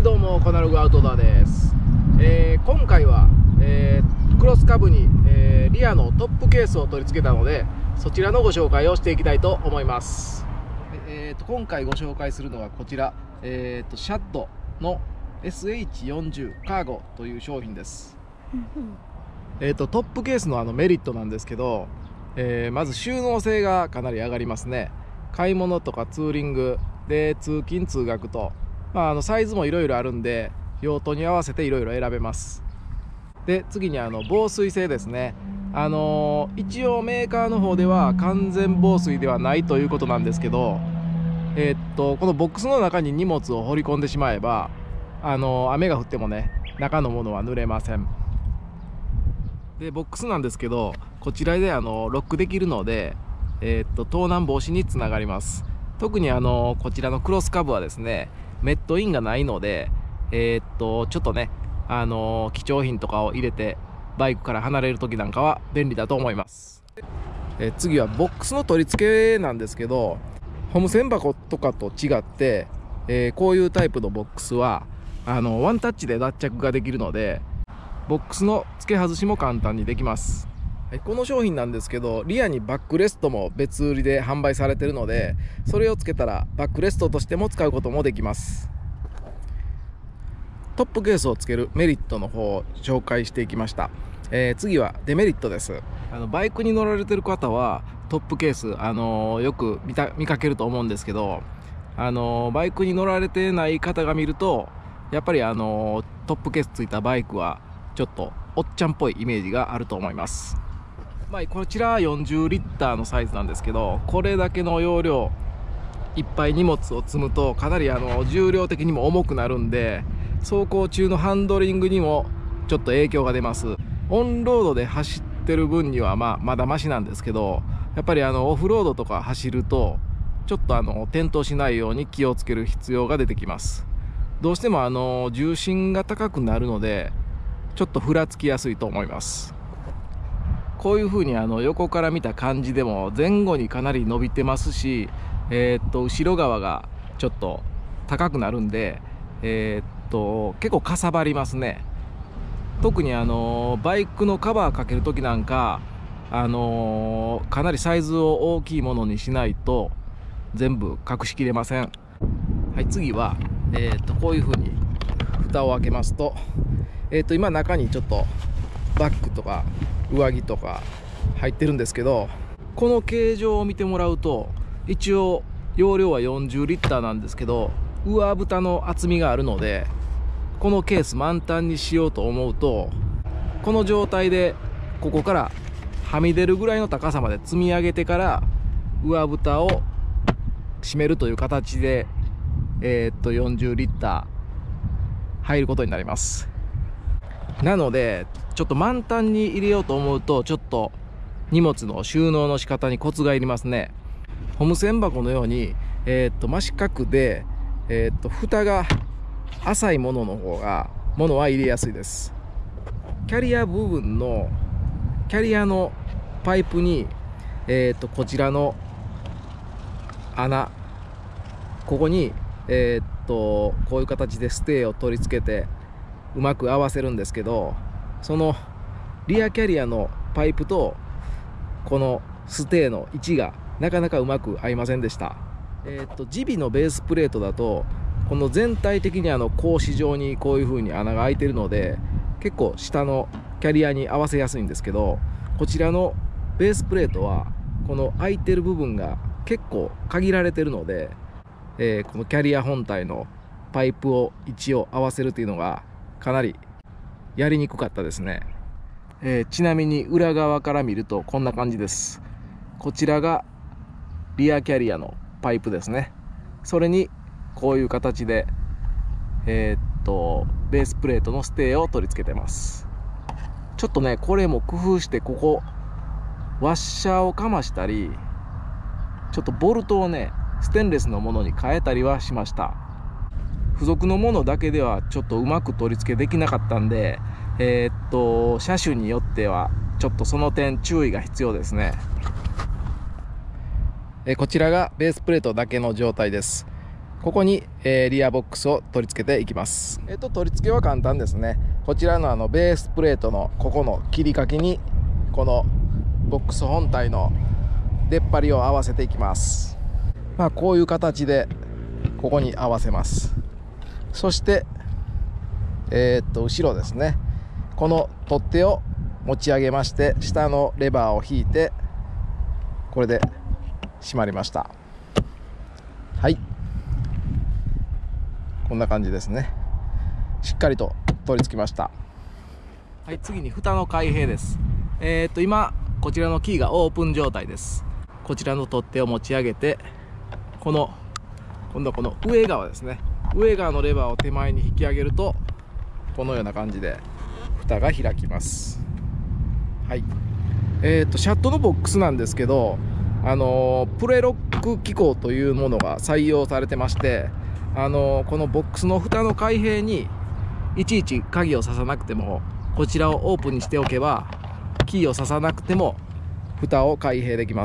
はいどうも、コナログアウトドアです。今回は、クロスカブに、リアのトップケースを取り付けたので、そちらのご紹介をしていきたいと思います。今回ご紹介するのはこちら、シャッドの SH40 カーゴという商品です。トップケースのメリットなんですけど、まず収納性がかなり上がりますね。買い物とかツーリングで通勤通学と、サイズもいろいろあるんで用途に合わせていろいろ選べます。で次に防水性ですね。一応メーカーの方では完全防水ではないということなんですけど、このボックスの中に荷物を放り込んでしまえば雨が降ってもね、中のものは濡れません。でボックスなんですけど、こちらでロックできるので、盗難防止につながります。特にこちらのクロスカブはですね、メットインがないので、ちょっとね、貴重品とかを入れてバイクから離れる時なんかは便利だと思います。次はボックスの取り付けなんですけど、ホーム栓箱とかと違って、こういうタイプのボックスはワンタッチで脱着ができるので、ボックスの付け外しも簡単にできます。この商品なんですけど、リアにバックレストも別売りで販売されているので、それをつけたらバックレストとしても使うこともできます。トップケースをつけるメリットの方を紹介していきました。次はデメリットです。バイクに乗られてる方はトップケース、よく見かけると思うんですけど、バイクに乗られてない方が見ると、やっぱりトップケースついたバイクはちょっとおっちゃんっぽいイメージがあると思います。こちら40リッターのサイズなんですけど、これだけの容量いっぱい荷物を積むとかなり重量的にも重くなるんで、走行中のハンドリングにもちょっと影響が出ます。オンロードで走ってる分にはまだマシなんですけど、やっぱりオフロードとか走るとちょっと転倒しないように気をつける必要が出てきます。どうしても重心が高くなるのでちょっとふらつきやすいと思います。こういう風に横から見た感じでも前後にかなり伸びてますし、後ろ側がちょっと高くなるんで、結構かさばりますね。特にバイクのカバーかける時なんか、かなりサイズを大きいものにしないと全部隠しきれません。はい、次は、こういう風に蓋を開けますと、今中にちょっとバッグとか上着とか入ってるんですけど、この形状を見てもらうと、一応容量は40リッターなんですけど、上蓋の厚みがあるので、このケース満タンにしようと思うと、この状態でここからはみ出るぐらいの高さまで積み上げてから上蓋を閉めるという形で、40リッター入ることになります。なのでちょっと満タンに入れようと思うと、ちょっと荷物の収納の仕方にコツがいりますね。ホーム栓箱のように、真四角で、蓋が浅いものの方が物は入れやすいです。キャリア部分のキャリアのパイプに、こちらの穴、ここに、こういう形でステーを取り付けてうまく合わせるんですけど、そのリアキャリアのパイプとこのステーの位置がなかなかうまく合いませんでした。ジビのベースプレートだと、この全体的に格子状にこういう風に穴が開いてるので、結構下のキャリアに合わせやすいんですけど、こちらのベースプレートはこの開いてる部分が結構限られてるので、このキャリア本体のパイプを位置を合わせるというのがかなりやりにくかったですね。ちなみに裏側から見るとこんな感じです。こちらがリアキャリアのパイプですね。それにこういう形で、ベースプレートのステーを取り付けてます。ちょっとね、これも工夫して、ここワッシャーをかましたり、ちょっとボルトをねステンレスのものに変えたりはしました。付属のものだけではちょっとうまく取り付けできなかったんで、車種によってはちょっとその点注意が必要ですね。こちらがベースプレートだけの状態です。 ここに、リアボックスを取り付けていきます。取り付けは簡単ですね。こちらのベースプレートのここの切り欠きにこのボックス本体の出っ張りを合わせていきます。こういう形でここに合わせます。そして後ろですね、この取っ手を持ち上げまして、下のレバーを引いてこれで閉まりました。はい、こんな感じですね。しっかりと取り付きました。はい、次に蓋の開閉です。今こちらのキーがオープン状態です。こちらの取っ手を持ち上げて、今度はこの上側ですね、上側のレバーを手前に引き上げるとこのような感じで蓋が開きます。はい、シャットのボックスなんですけど、プレロック機構というものが採用されてまして、このボックスの蓋の開閉にいちいち鍵を刺さなくても、こちらをオープンにしておけばキーを刺さなくても蓋を開閉できます。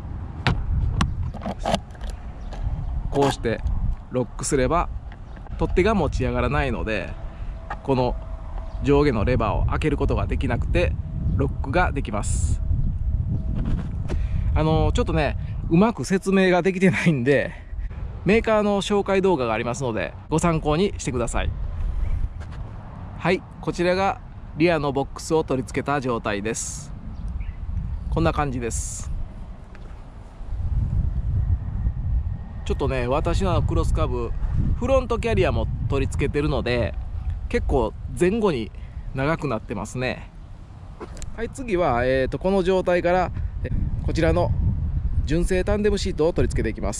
こうしてロックすれば取っ手が持ち上がらないので、この上下のレバーを開けることができなくてロックができます。ちょっとね、うまく説明ができてないんで、メーカーの紹介動画がありますのでご参考にしてください。はい、こちらがリアのボックスを取り付けた状態です。こんな感じです。ちょっとね、私のクロスカブフロントキャリアも取り付けてるので結構前後に長くなってますね。はい、次は、この状態からこちらの純正タンデムシートを取り付けていきます。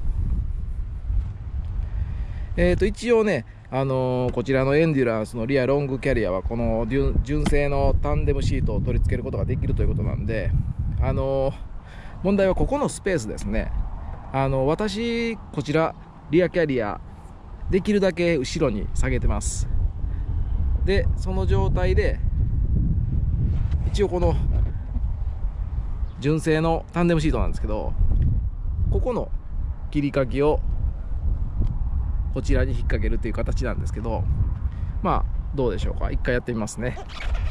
一応ね、こちらのエンデュランスのリアロングキャリアはこの純正のタンデムシートを取り付けることができるということなんで、問題はここのスペースですね。私こちらリアキャリアできるだけ後ろに下げてます。でその状態で一応この純正のタンデムシートなんですけど、ここの切り欠きをこちらに引っ掛けるという形なんですけど、どうでしょうか。一回やってみますね。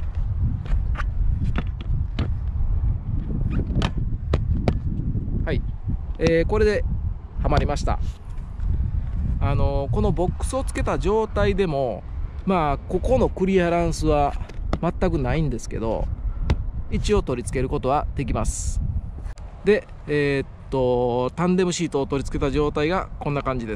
はい、これではまりました。このボックスをつけた状態でもここのクリアランスは全くないんですけど、一応取り付けることはできます。でタンデムシートを取り付けた状態がこんな感じです。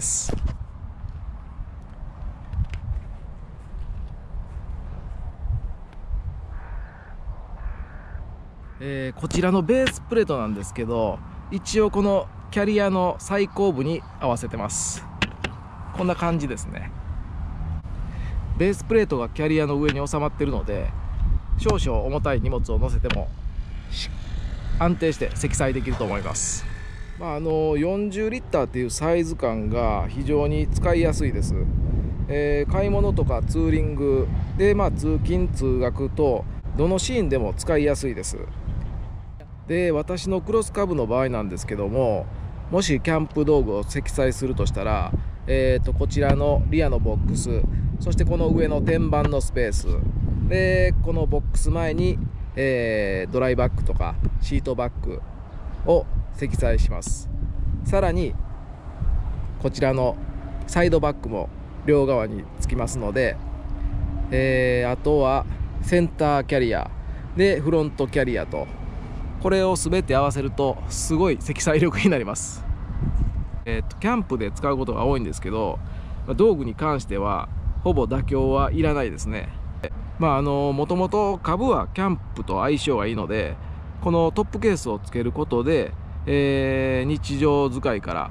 こちらのベースプレートなんですけど、一応このキャリアの最後部に合わせてます。こんな感じですね。ベースプレートがキャリアの上に収まっているので、少々重たい荷物を乗せても安定して積載できると思います。40リッターっていうサイズ感が非常に使いやすいです。買い物とかツーリングで、通勤通学とどのシーンでも使いやすいです。で私のクロスカブの場合なんですけども、もしキャンプ道具を積載するとしたら、こちらのリアのボックス、そしてこの上の天板のスペースで、このボックス前に、ドライバッグとかシートバッグを積載します。さらにこちらのサイドバッグも両側につきますので、あとはセンターキャリアでフロントキャリアと、これを全て合わせるとすごい積載力になります。キャンプで使うことが多いんですけど、道具に関してはほぼ妥協はいらないですね。もともと株はキャンプと相性がいいので、このトップケースをつけることで、日常使いから、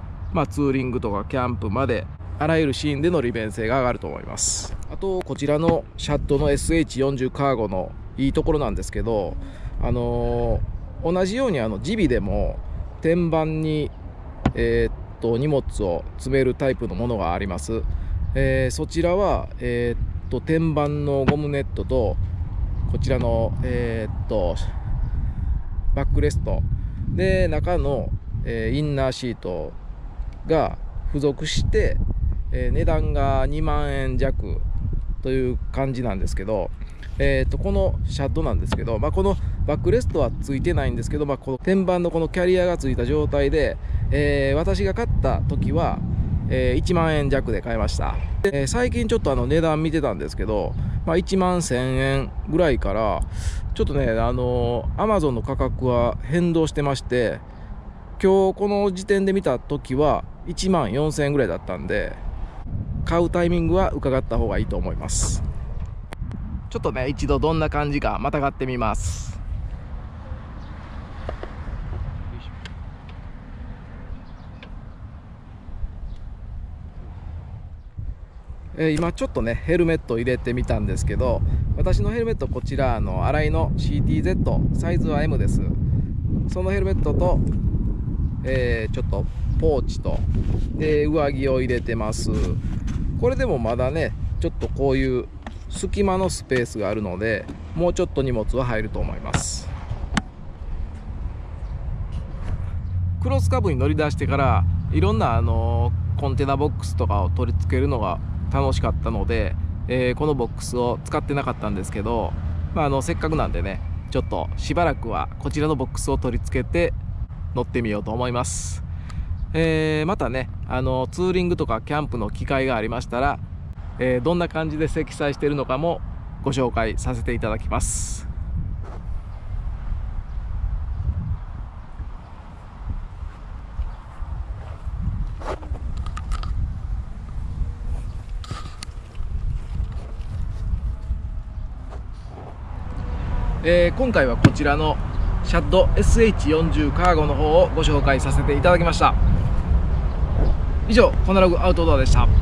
ツーリングとかキャンプまであらゆるシーンでの利便性が上がると思います。あとこちらのシャットの SH40 カーゴのいいところなんですけど、同じようにジビでも天板に、荷物を詰めるタイプのものがあります。そちらは、天板のゴムネットとこちらの、バックレストで中の、インナーシートが付属して、値段が2万円弱という感じなんですけど、このシャッドなんですけど、このバックレストはついてないんですけど、この天板のこのキャリアがついた状態で、私が買った時は、1万円弱で買いました。最近ちょっと値段見てたんですけど、1万1000円ぐらいからちょっとねAmazon の価格は変動してまして、今日この時点で見た時は1万4000円ぐらいだったんで、買うタイミングは伺った方がいいと思います。ちょっとね一度どんな感じかまたがってみます。今ちょっとねヘルメットを入れてみたんですけど、私のヘルメットこちら新井の CTZ サイズは M です。そのヘルメットと、ちょっとポーチと上着を入れてます。これでもまだねちょっとこういう隙間のスペースがあるので、もうちょっと荷物は入ると思います。クロスカブに乗り出してからいろんなコンテナボックスとかを取り付けるのが楽しかったので、このボックスを使ってなかったんですけど、せっかくなんでねちょっとしばらくはこちらのボックスを取り付けて乗ってみようと思います。またねツーリングとかキャンプの機会がありましたら、どんな感じで積載しているのかもご紹介させていただきます。今回はこちらのシャッド SH40 カーゴの方をご紹介させていただきました。以上、コナログアウトドアでした。